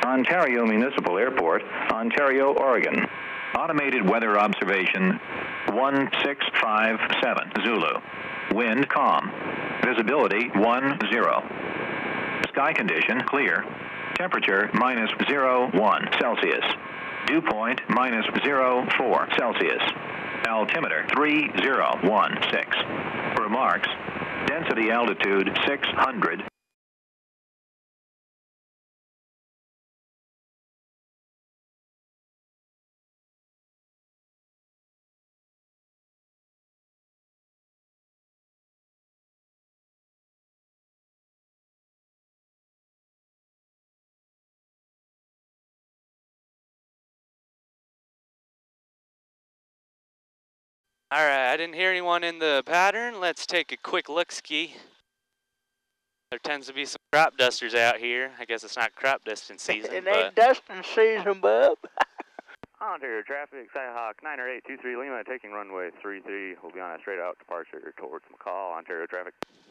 Ontario Municipal Airport, Ontario, Oregon. Automated weather observation 1657 Zulu. Wind calm. Visibility 10. Sky condition clear. Temperature -01 Celsius. Dew point -04 Celsius. Altimeter 3016. Remarks. Density altitude 600. All right, I didn't hear anyone in the pattern. Let's take a quick look-ski. There tends to be some crop dusters out here. I guess it's not crop dusting season, It ain't dusting season, bub. Ontario traffic, Skyhawk 90823 Lima, taking runway 33. We'll be on a straight out departure towards McCall, Ontario traffic.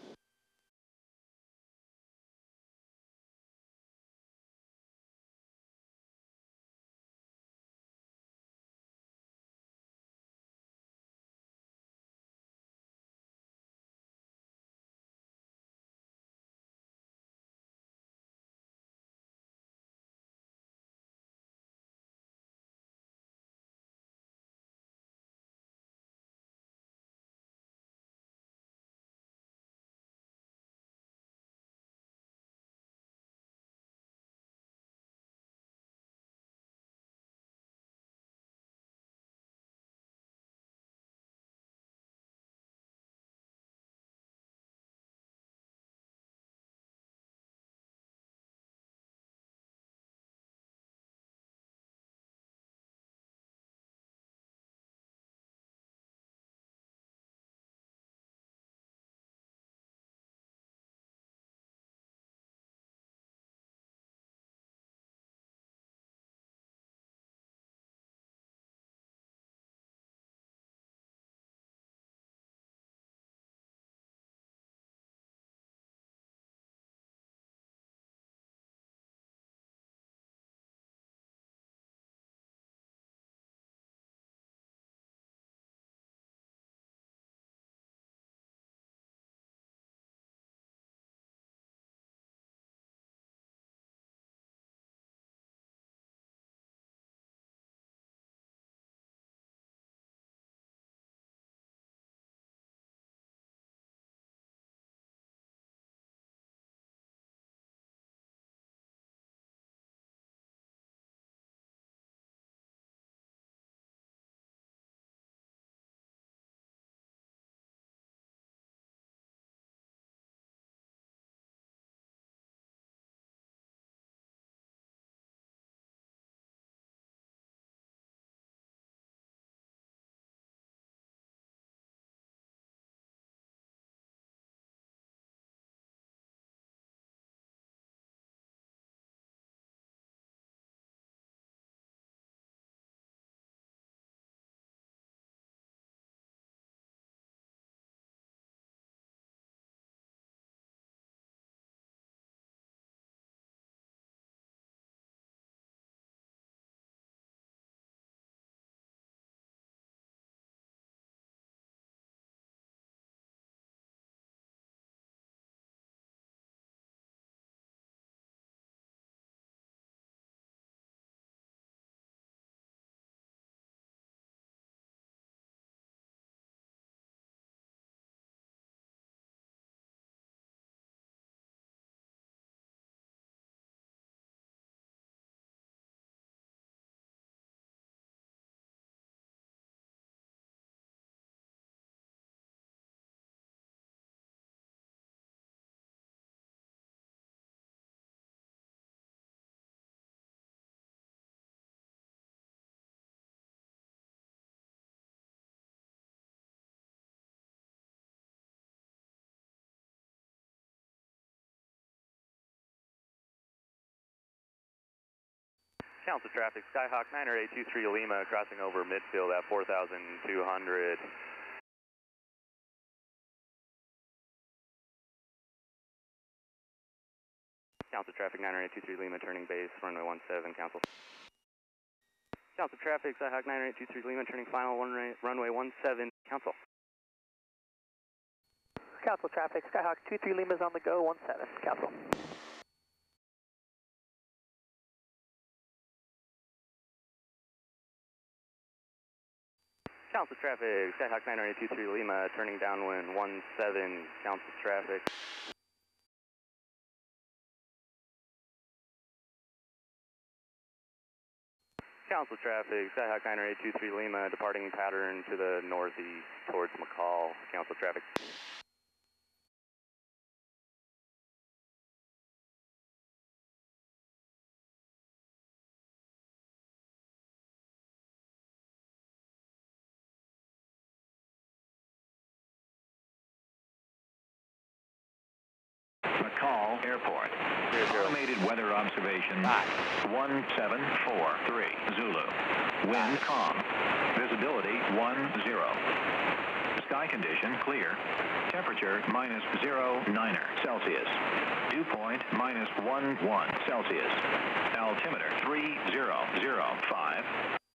Council traffic, Skyhawk 90823 Lima, crossing over midfield at 4,200. Council traffic 90823 Lima turning base, runway 17, council. Council traffic, Skyhawk 90823 Lima turning final, runway 17, council. Council traffic, Skyhawk 23 Lima's on the go, 17, council. Council traffic, Skyhawk 90823 Lima turning downwind 17, council traffic. Council traffic, Skyhawk 90823 Lima departing pattern to the northeast towards McCall, council traffic. McCall Airport. Automated weather observation 1743 Zulu. Wind calm. Visibility 10. Sky condition clear. Temperature -09 Celsius. Dew point -11 Celsius. Altimeter 3005.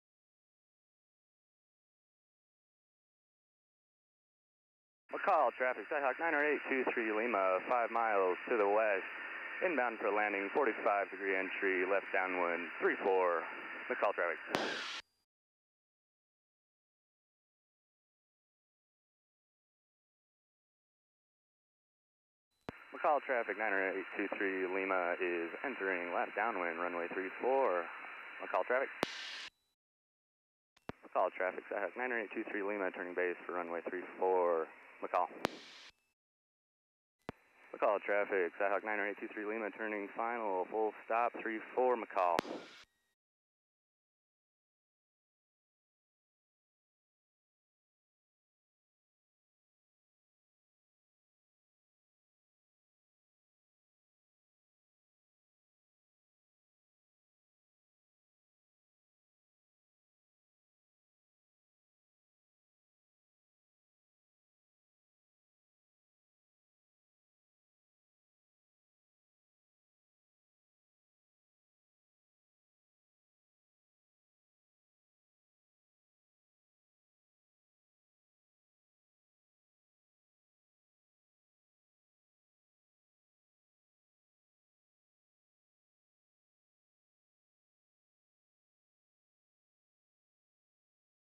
McCall traffic, Skyhawk 90823 Lima, 5 miles to the west. Inbound for landing, 45-degree entry, left downwind, 34. McCall traffic. McCall traffic 90823 Lima is entering left downwind, runway 34. McCall traffic. McCall traffic, Skyhawk 90823 Lima turning base for runway 34. McCall. McCall traffic, Skyhawk 90823 Lima turning final, full stop 34 McCall.